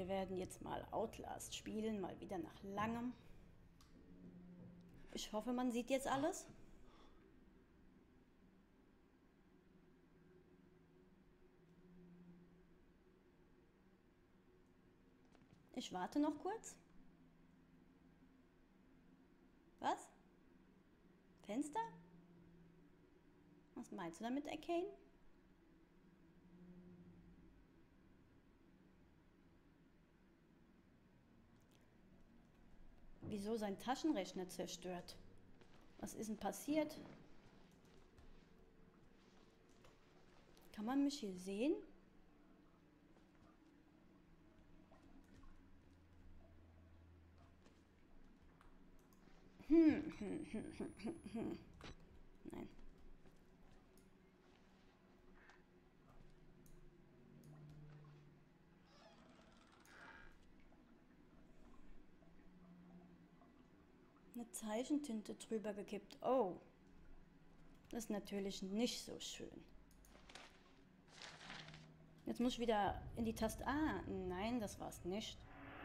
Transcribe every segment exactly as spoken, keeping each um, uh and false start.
Wir werden jetzt mal Outlast spielen, mal wieder nach langem. Ich hoffe, man sieht jetzt alles. Ich warte noch kurz. Was? Fenster? Was meinst du damit, Arcane? Wieso sein Taschenrechner zerstört? Was ist denn passiert? Kann man mich hier sehen? Hm, hm, hm, hm, hm, hm. Nein. Eine Zeichentinte drüber gekippt. Oh. Das ist natürlich nicht so schön. Jetzt muss ich wieder in die Taste... Ah, nein, das war's nicht.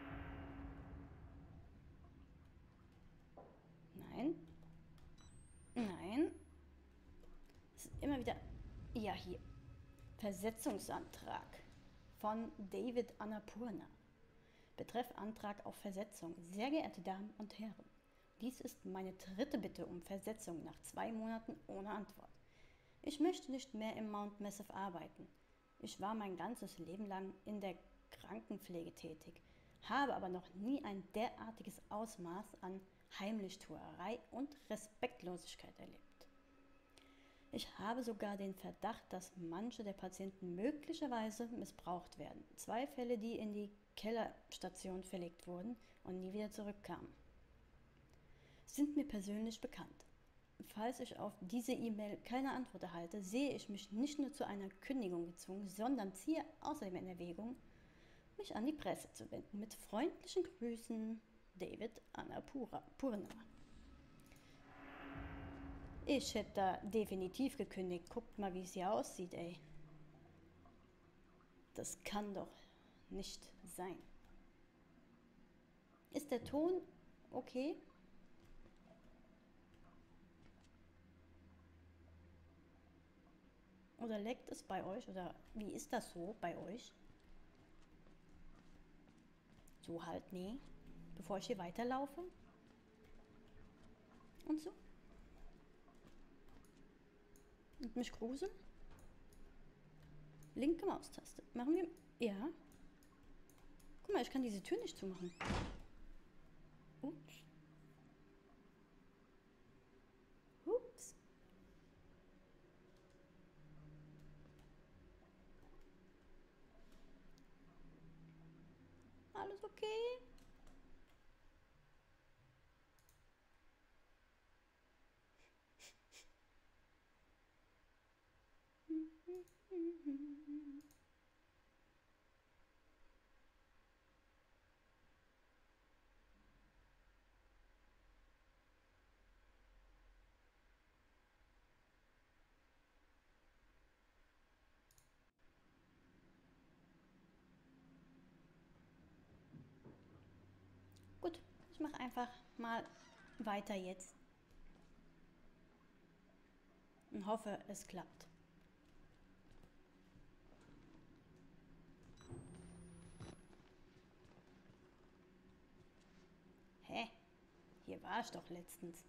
Nein. Nein. Es ist immer wieder... Ja, hier. Versetzungsantrag von David Annapurna. Betreff Antrag auf Versetzung. Sehr geehrte Damen und Herren, dies ist meine dritte Bitte um Versetzung nach zwei Monaten ohne Antwort. Ich möchte nicht mehr im Mount Massive arbeiten. Ich war mein ganzes Leben lang in der Krankenpflege tätig, habe aber noch nie ein derartiges Ausmaß an Heimlichtuerei und Respektlosigkeit erlebt. Ich habe sogar den Verdacht, dass manche der Patienten möglicherweise missbraucht werden. Zwei Fälle, die in die Kellerstation verlegt wurden und nie wieder zurückkamen, sind mir persönlich bekannt. Falls ich auf diese E-Mail keine Antwort erhalte, sehe ich mich nicht nur zu einer Kündigung gezwungen, sondern ziehe außerdem in Erwägung, mich an die Presse zu wenden. Mit freundlichen Grüßen, David Annapurna. Ich hätte da definitiv gekündigt. Guckt mal, wie es hier aussieht, ey. Das kann doch nicht sein. Ist der Ton okay? Oder leckt es bei euch? Oder wie ist das so bei euch? So halt, nee. Bevor ich hier weiterlaufe. Und so. Und mich gruseln. Linke Maustaste. Machen wir... Ja. Guck mal, ich kann diese Tür nicht zumachen. Ups. Ups. Alles okay? Gut, ich mache einfach mal weiter jetzt. Und hoffe, es klappt. Hä? Hier war ich doch letztens.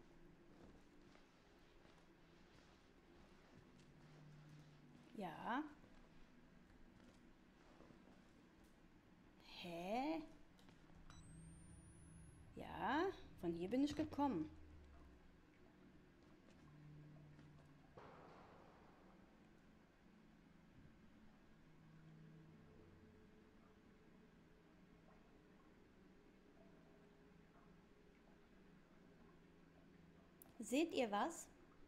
Ja. Hä? Ja, von hier bin ich gekommen. Seht ihr was?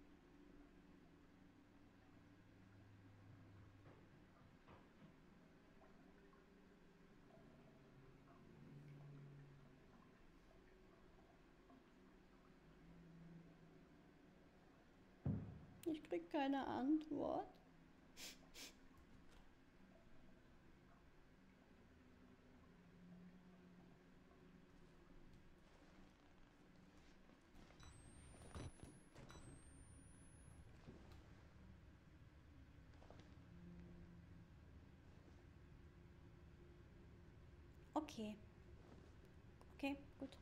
Ich krieg keine Antwort. Okay. Okay, gut.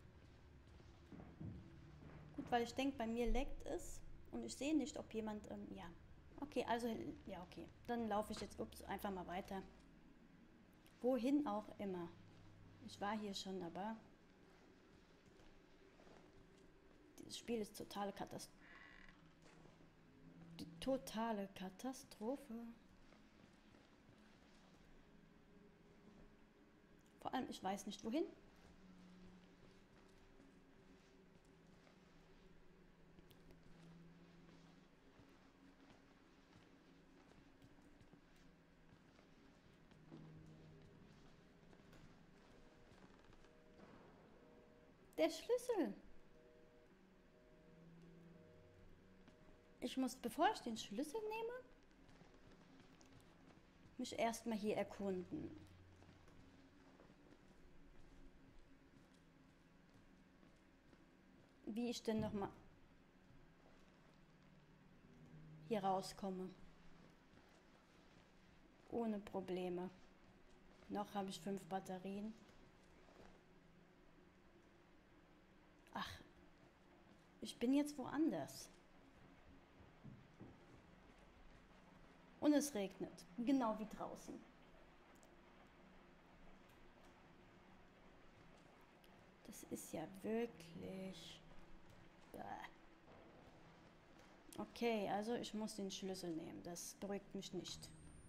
Gut, weil ich denke, bei mir leckt es und ich sehe nicht, ob jemand, ähm, ja. Okay, also, ja, okay. Dann laufe ich jetzt, ups, einfach mal weiter. Wohin auch immer. Ich war hier schon, aber dieses Spiel ist totale Katastrophe. Die totale Katastrophe. Vor allem, ich weiß nicht wohin. Der Schlüssel. Ich muss, bevor ich den Schlüssel nehme, mich erstmal hier erkunden. Wie ich denn nochmal hier rauskomme. Ohne Probleme. Noch habe ich fünf Batterien. Ach, ich bin jetzt woanders. Und es regnet. Genau wie draußen. Das ist ja wirklich... Okay, also ich muss den Schlüssel nehmen. Das beruhigt mich nicht.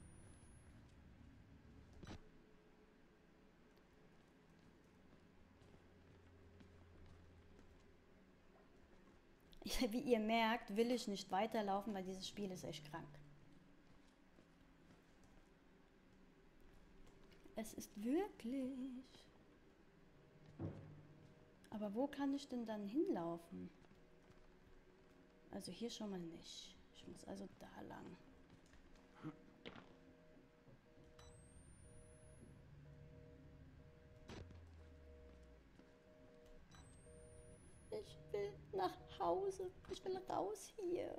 Wie ihr merkt, will ich nicht weiterlaufen, weil dieses Spiel ist echt krank. Es ist wirklich... Aber wo kann ich denn dann hinlaufen? Also hier schon mal nicht. Ich muss also da lang. Ich will nach Hause. Ich will raus hier.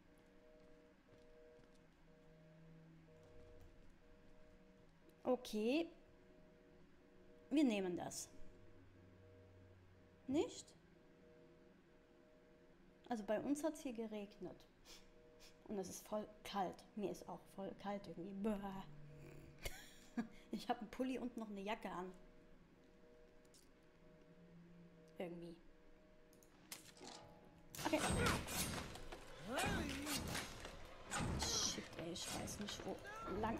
Okay. Wir nehmen das. Nicht? Also bei uns hat es hier geregnet. Und es ist voll kalt. Mir ist auch voll kalt irgendwie. Bäh. Ich habe einen Pulli und noch eine Jacke an. Irgendwie. Okay. Shit, ey, ich weiß nicht wo lang.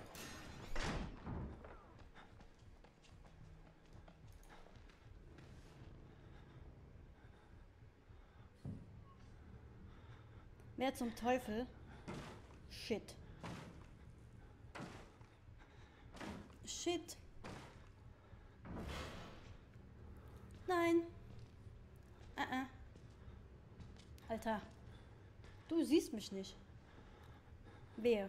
Wer zum Teufel? Shit. Shit. Nein. Uh -uh. Alter. Du siehst mich nicht. Wer?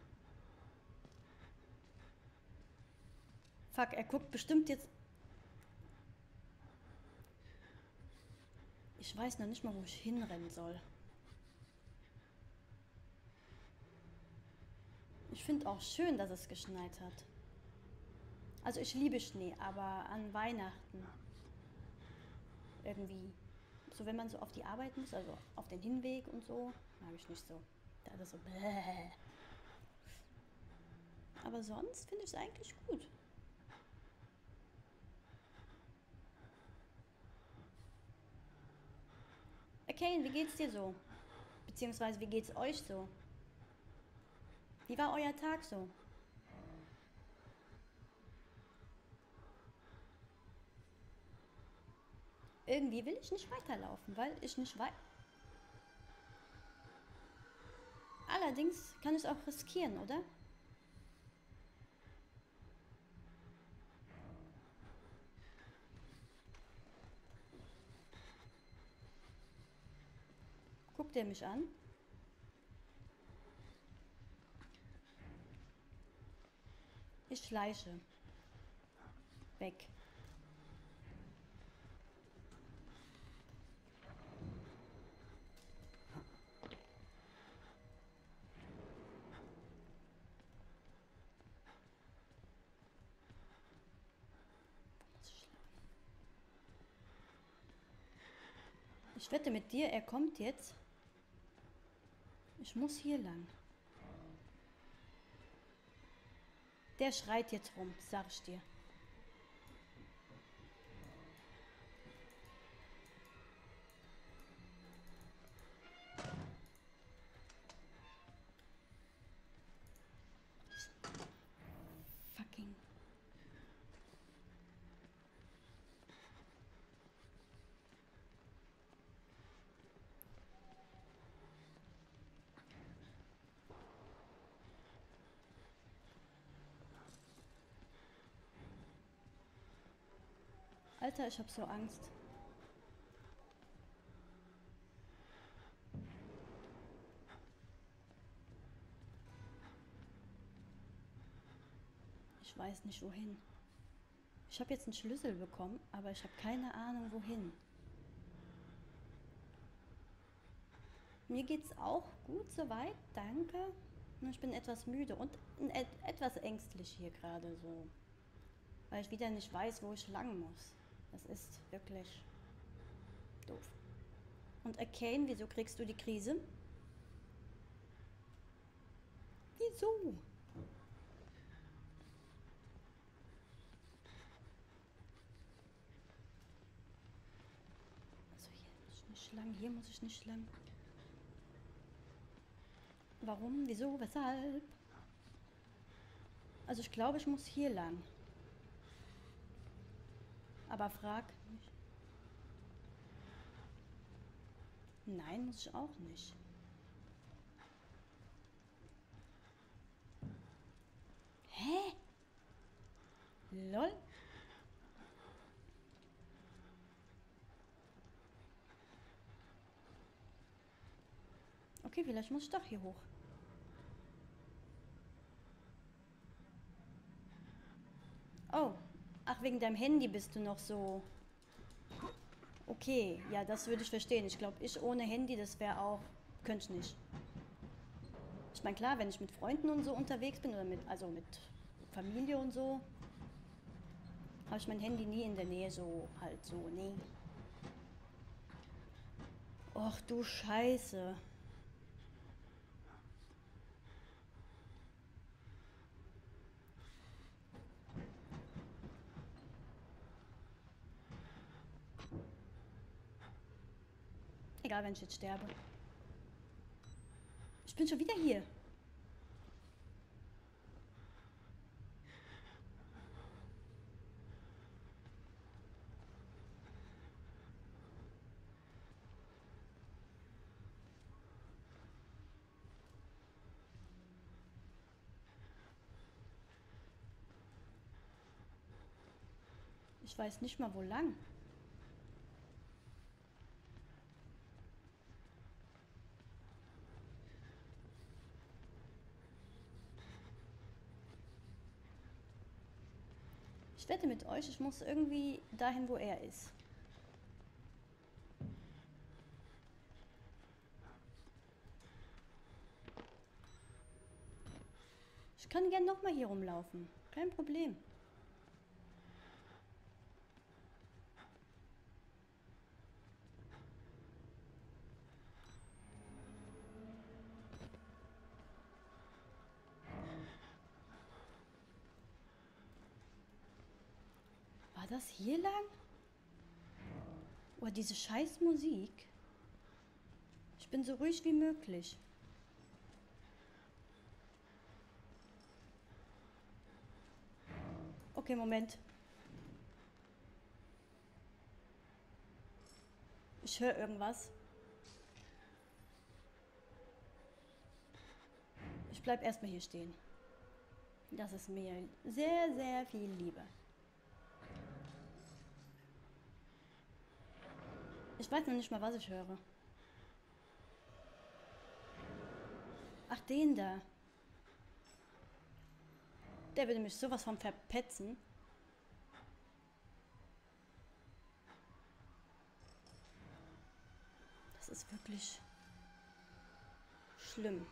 Fuck, er guckt bestimmt jetzt... Ich weiß noch nicht mal, wo ich hinrennen soll. Ich finde auch schön, dass es geschneit hat. Also ich liebe Schnee, aber an Weihnachten irgendwie, so wenn man so auf die Arbeit muss, also auf den Hinweg und so, mag ich nicht so. Da ist es so bläh. Aber sonst finde ich es eigentlich gut. Okay, wie geht's dir so? Beziehungsweise wie geht's euch so? Wie war euer Tag so? Irgendwie will ich nicht weiterlaufen, weil ich nicht weiß. Allerdings kann ich es auch riskieren, oder? Guckt er mich an? Ich schleiche. Weg. Ich wette mit dir, er kommt jetzt. Ich muss hier lang. Der schreit jetzt rum, sag ich dir. Fucking. Alter, ich hab so Angst. Ich weiß nicht wohin. Ich habe jetzt einen Schlüssel bekommen, aber ich habe keine Ahnung wohin. Mir geht's auch gut soweit, danke. Nur ich bin etwas müde und et etwas ängstlich hier gerade so. Weil ich wieder nicht weiß, wo ich lang muss. Das ist wirklich doof. Und Arcane, wieso kriegst du die Krise? Wieso? Also hier muss ich nicht lang, hier muss ich nicht lang. Warum? Wieso? Weshalb? Also ich glaube, ich muss hier lang. Aber frag mich. Nein, muss ich auch nicht. Hä? Lol. Okay, vielleicht muss ich doch hier hoch. Oh. Ach, wegen deinem Handy bist du noch so... Okay, ja, das würde ich verstehen. Ich glaube, ich ohne Handy, das wäre auch... Könnte ich nicht. Ich meine, klar, wenn ich mit Freunden und so unterwegs bin oder mit... Also mit Familie und so... Habe ich mein Handy nie in der Nähe, so halt so, nee. Och du Scheiße. Egal, wenn ich jetzt sterbe. Ich bin schon wieder hier. Ich weiß nicht mal, wo lang. Ich wette mit euch, ich muss irgendwie dahin, wo er ist. Ich kann gern nochmal hier rumlaufen. Kein Problem. War das hier lang? Oh, diese scheiß Musik. Ich bin so ruhig wie möglich. Okay, Moment. Ich höre irgendwas. Ich bleib erstmal hier stehen. Das ist mir sehr, sehr viel lieber. Ich weiß noch nicht mal, was ich höre. Ach, den da. Der würde mich sowas von verpetzen. Das ist wirklich schlimm.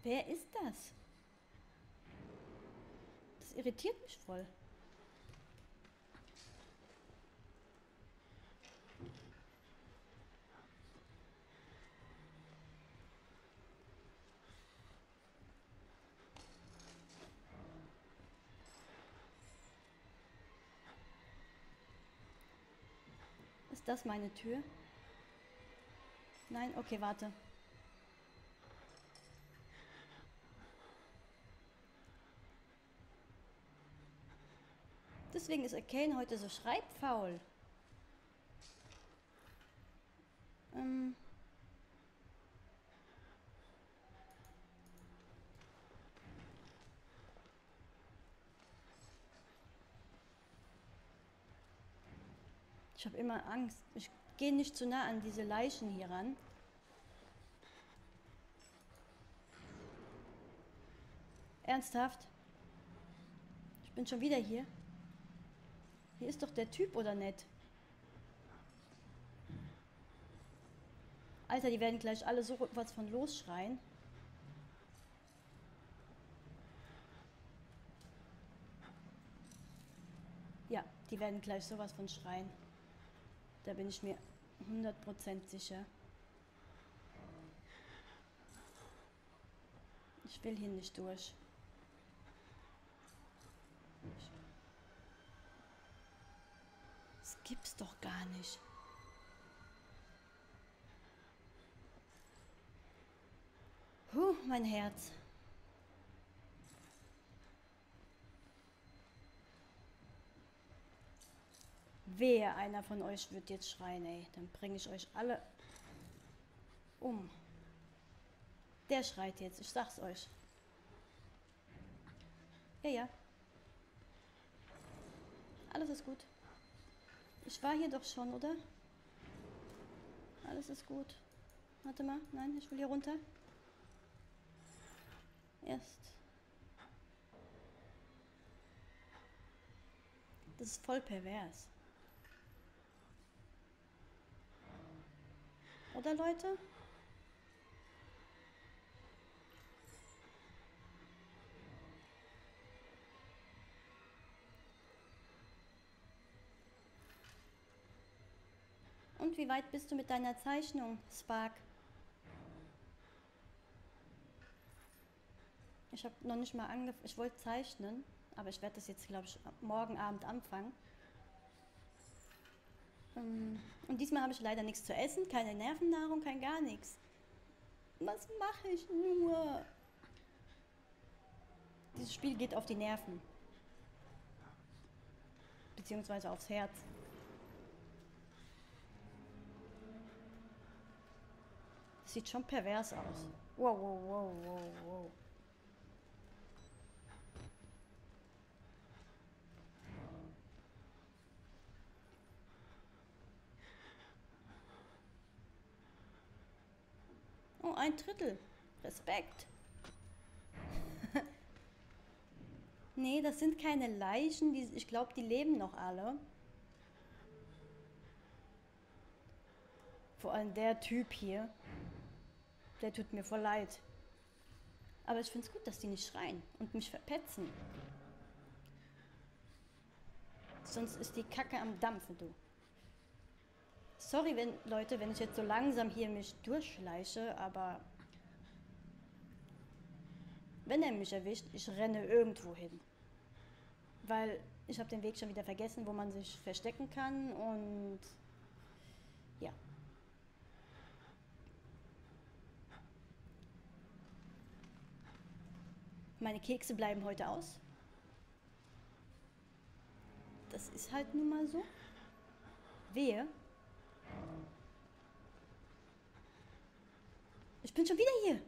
Wer ist das? Das irritiert mich voll. Ist das meine Tür? Nein? Okay, warte. Deswegen ist Arcane heute so schreibfaul. Ähm. Ich habe immer Angst. Ich gehe nicht zu nah an diese Leichen hier ran. Ernsthaft? Ich bin schon wieder hier. Hier ist doch der Typ, oder nicht? Alter, die werden gleich alle so was von losschreien. Ja, die werden gleich sowas von schreien. Da bin ich mir hundert Prozent sicher. Ich will hier nicht durch. Das gibt's doch gar nicht. Huh, mein Herz. Wehe, einer von euch wird jetzt schreien, ey. Dann bringe ich euch alle um. Der schreit jetzt, ich sag's euch. Ja, ja. Alles ist gut. Ich war hier doch schon, oder? Alles ist gut. Warte mal, nein, ich will hier runter. Erst. Das ist voll pervers. Oder, Leute? Und wie weit bist du mit deiner Zeichnung, Spark? Ich habe noch nicht mal angefangen. Ich wollte zeichnen, aber ich werde das jetzt, glaube ich, morgen Abend anfangen. Und diesmal habe ich leider nichts zu essen, keine Nervennahrung, kein gar nichts. Was mache ich nur? Dieses Spiel geht auf die Nerven. Beziehungsweise aufs Herz. Das sieht schon pervers aus. Wow, wow, wow, wow, wow. Oh, ein Drittel. Respekt. Nee, das sind keine Leichen. Die, ich glaube, die leben noch alle. Vor allem der Typ hier. Der tut mir voll leid. Aber ich finde es gut, dass die nicht schreien und mich verpetzen. Sonst ist die Kacke am Dampfen, du. Sorry, wenn, Leute, wenn ich jetzt so langsam hier mich durchschleiche, aber wenn er mich erwischt, ich renne irgendwo hin. Weil ich habe den Weg schon wieder vergessen, wo man sich verstecken kann und ja. Meine Kekse bleiben heute aus. Das ist halt nun mal so. Wehe. Ich bin schon wieder hier.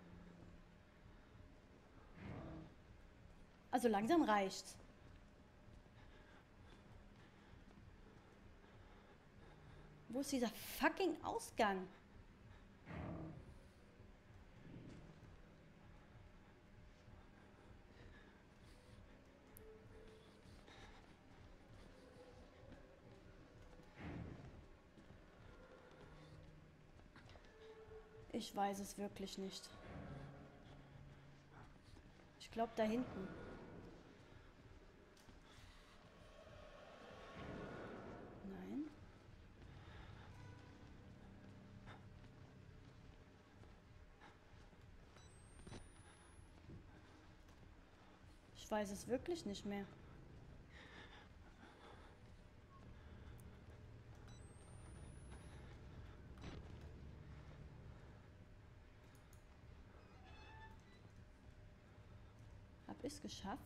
Also langsam reicht's. Wo ist dieser fucking Ausgang? Ich weiß es wirklich nicht. glaube da hinten. Nein. Ich weiß es wirklich nicht mehr. Hab ich's geschafft?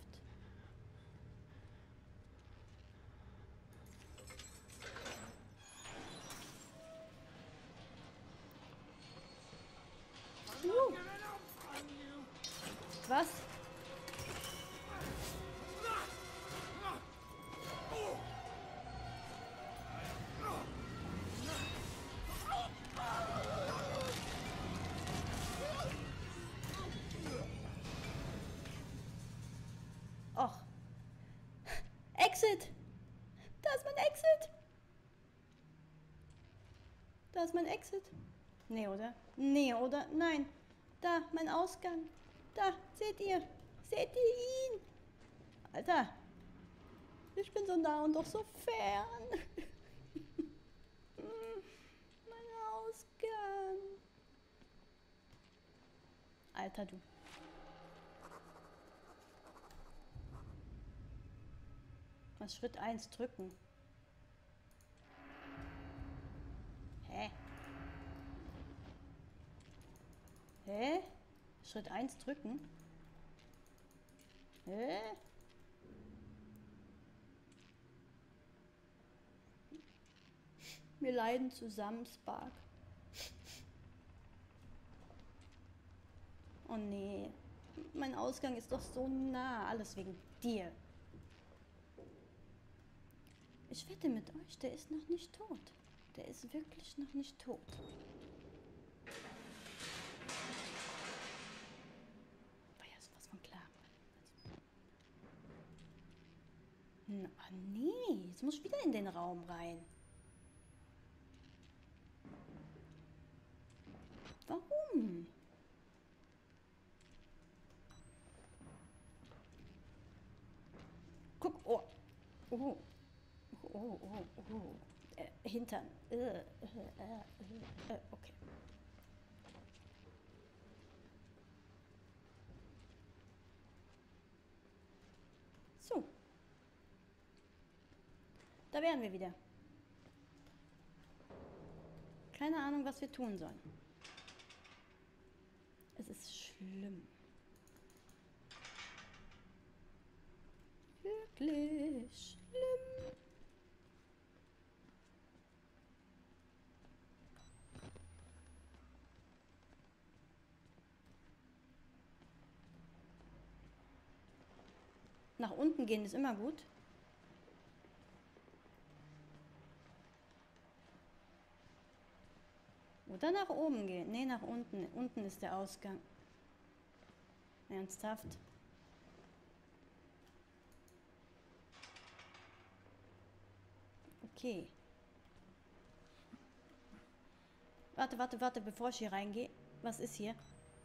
Uh. Was? Och. Exit! Da ist mein Exit! Da ist mein Exit. Nee, oder? Nee, oder? Nein. Da, mein Ausgang. Da, seht ihr? Seht ihr ihn? Alter. Ich bin so nah und doch so fern. Mein Ausgang. Alter, du. Was Schritt eins drücken? Hä? Hä? Schritt eins drücken? Hä? Wir leiden zusammen, Spark. Oh nee. Mein Ausgang ist doch so nah. Alles wegen dir. Ich wette mit euch, der ist noch nicht tot. Der ist wirklich noch nicht tot. War ja sowas von klar. Na, nee, jetzt muss ich wieder in den Raum rein. Warum? Guck, oh. Oh. Oh, oh, oh. Äh, Hintern. Äh, äh, äh, äh, okay. So. Da wären wir wieder. Keine Ahnung, was wir tun sollen. Es ist schlimm. Wirklich schlimm. Nach unten gehen ist immer gut. Oder nach oben gehen. Nee, nach unten. Unten ist der Ausgang. Ernsthaft. Okay. Warte, warte, warte, bevor ich hier reingehe. Was ist hier?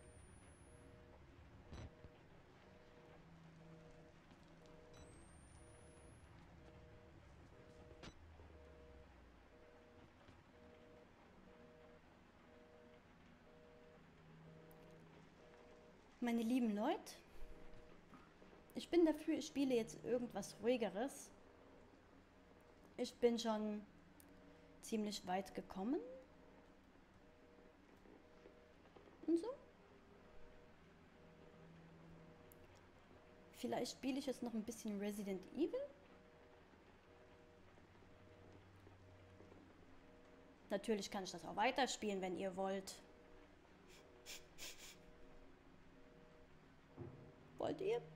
Meine lieben Leute, ich bin dafür, ich spiele jetzt irgendwas Ruhigeres. Ich bin schon ziemlich weit gekommen. Und so. Vielleicht spiele ich jetzt noch ein bisschen Resident Evil. Natürlich kann ich das auch weiterspielen, wenn ihr wollt. Wollt ihr?